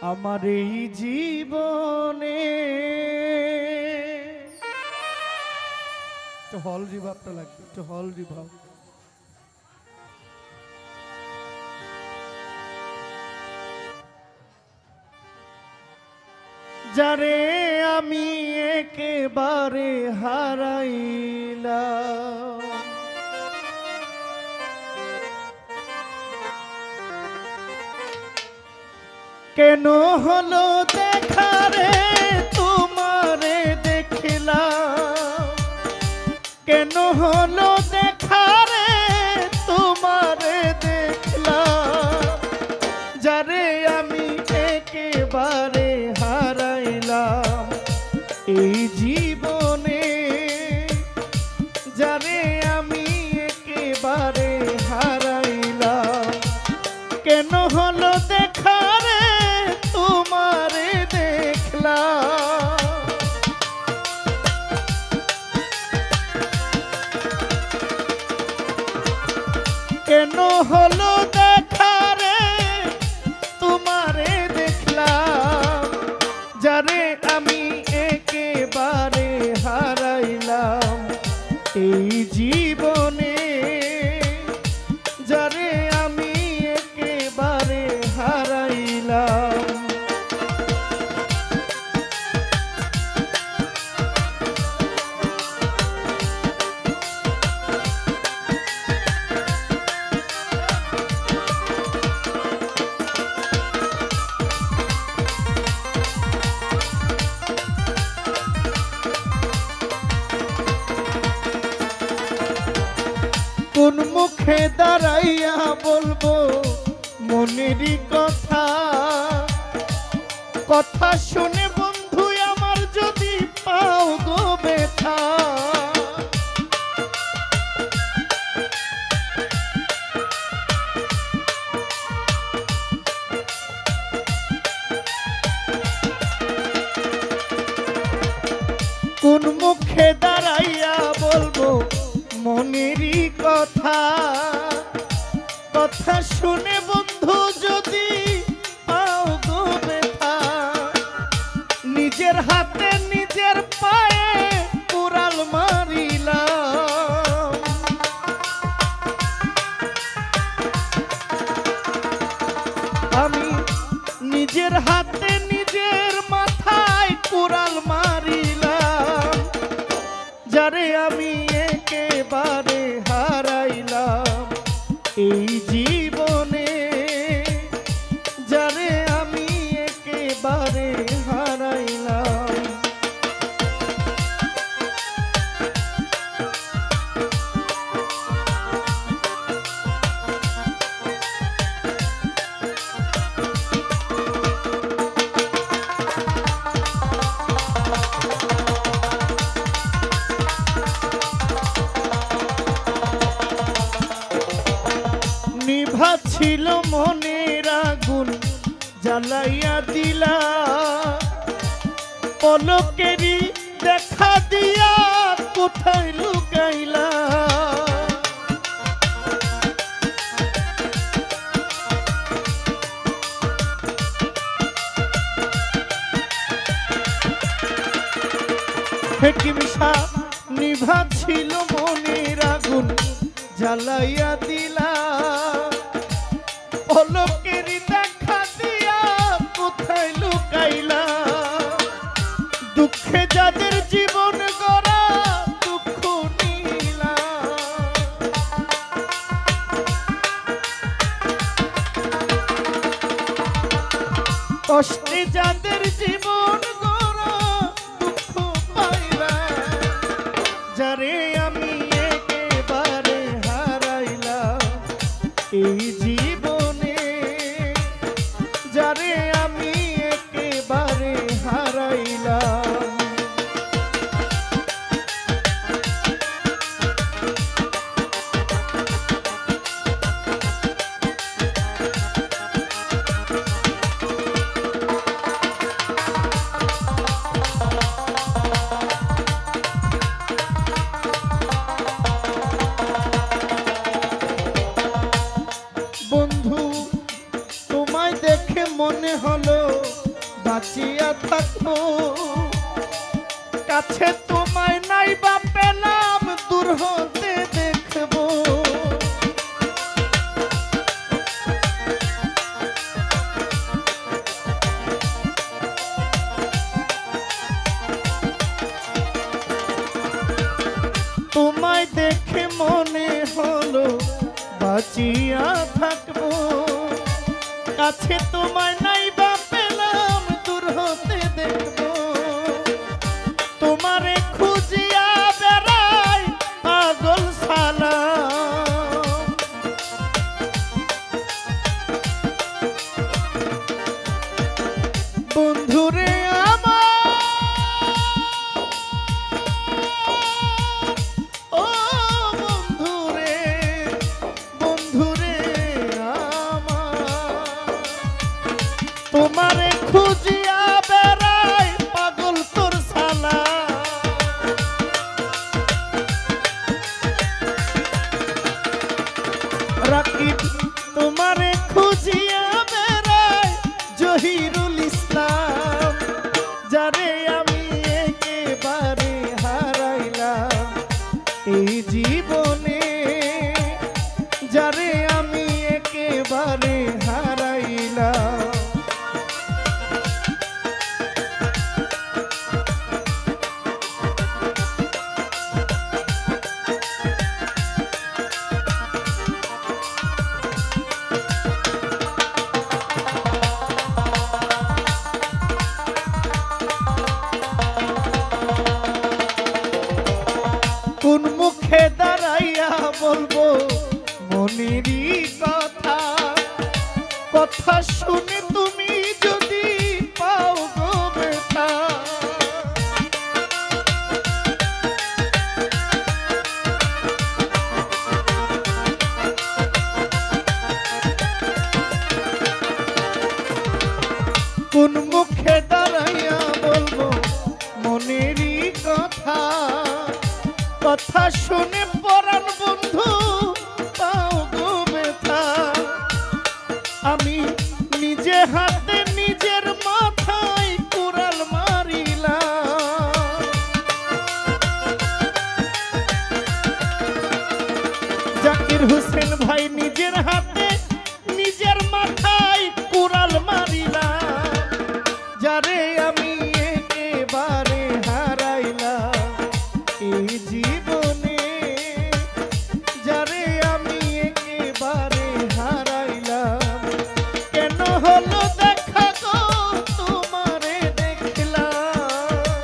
আমার এই জীবনে একটু হল রিভাবটা লাগবে, একটু হল রিভাব। যারে আমি একেবারে হারাইলাম, কেন হলো দেখা রে তোমারে দেখলাম, কেন হলো দেখা রে তোমারে দেখলাম, যারে আমি একেবারে হারাইলাম এই জীবনে, যারে আমি একেবারে হারাইলাম, কেন হলো দেখা রে তোমারে দেখলাম, কেন হলো দেখা রে তোমারে দেখলাম, যারে আমি একেবারে হারাইলাম এই জীবনে, যারে আমি একেবারে হারাইলাম। কোন মুখে দাঁড়াইয়া বলবো মনেরই কথা, কথা শুনে বন্ধু আমার যদি পাও গো ব্যথা, কোন মুখে দাঁড়াইয়া বলবো মনেরই কথা, কথা শুনে বন্ধু যদি পাও গো ব্যথা, নিজের হাতে নিজের পায়ে কুড়াল মারিলাম, আমি নিজের হাতে নিজের মাথায় কুড়াল মারিলাম, যারে আমি একেবারে হারাইলাম এই জীবনে, যারে আমি একেবারে হারাইলাম। নিভা ছিল মনের আগুন জ্বালাইয়া দিলা, পলকেরই দেখা দিয়া কোথায় লুকাইলা, হেকিমিশা নিভা ছিল মনের আগুন জ্বালাইয়া দিলা, পলকেরই দেখা দিয়া কোথায় লুকাইলা, দুঃখে যাদের জীবন গড়া দুঃখ নিলা, কষ্টে যাদের জীবন গড়া দুঃখ পাইলা, যারে আমি একেবারে হারাইলাম এই জীবনে, যারে আমি একেবারে হারাইলাম। বন্ধু তোমায় দেখে মনে হলো বাঁচিয়া থাকবো কাছে তোমায় নাই বা পেলাম দূর হতে দেখবো তোমায় দেখে মনে হলো বাঁচিয়া থাকবো কাছে তোমায় নাই বা পেলাম দূর হতে দেখবো তোমারে খুঁজিয়া বেড়াই পাগল সালা বন্ধুরে তোমারে খুঁজিয়া বেড়াই পাগল তোর সালা রাকিব তোমারে খুঁজিয়া বেড়াই জহিরুল ইসলাম যারে আমি একেবারে হারাইলাম এই জীবনে যারে আমি একেবারে হারাইলাম কোন মুখে দাঁড়াইয়া বলবো মনেরই কথা কথা শুনে তুমি যদি পাও গো ব্যথা কোন মুখে দাঁড়াইয়া বলবো মনেরই কথা কথা শুনে পরাণ বন্ধু পাও গো ব্যথা আমি নিজে হাতে নিজের মাথায় কুড়াল মারিলাম জাকির হোসেন ভাই নিজের হাতে নিজের মাথায় কুড়াল মারিলাম যারে আমি একেবারে হারাইলাম এই জীবনে যারে আমি একেবারে হারাইলাম কেন হলো দেখা গো তোমারে দেখলাম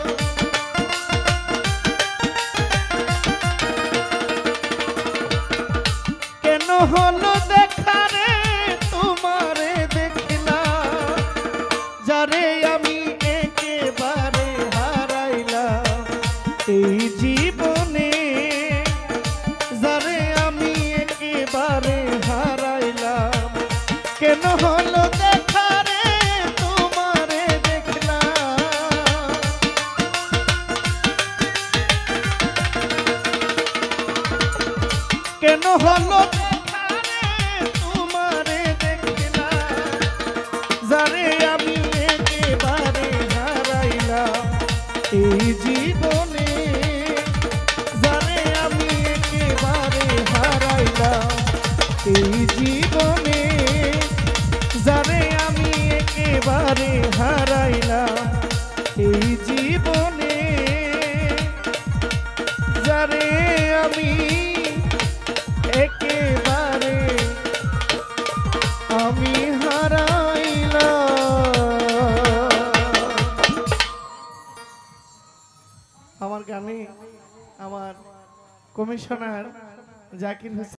কেন হলো দেখা রে তোমারে দেখলাম যারে আমি একেবারে হারাইলাম এই জীবনে যারে আমি একেবারে হারাইলাম কেন হলো দেখা রে তোমারে দেখলাম কেন হলো দেখা রে তোমারে দেখলাম যারে আমি একেবারে হারাইলাম এই জীবনে যারে আমি একেবারে হারাইলাম এই জীবনে যারে আমি একেবারে হারাইলাম এই জীবনে যারে আমি একেবারে আমি হারাইলাম আমার গানে আমার কমিশনার জাকির হোসেন